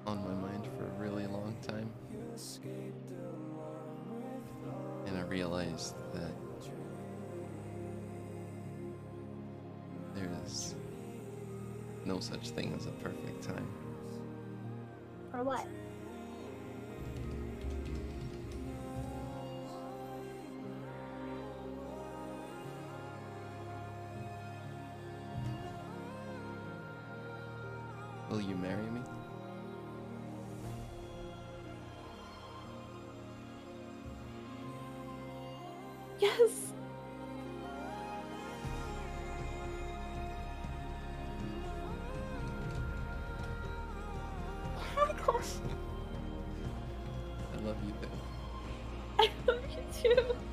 on my mind for a really long time. And I realized that there is no such thing as a perfect time. For what? Will you marry me? Yes. Oh my gosh. I love you, babe. I love you too.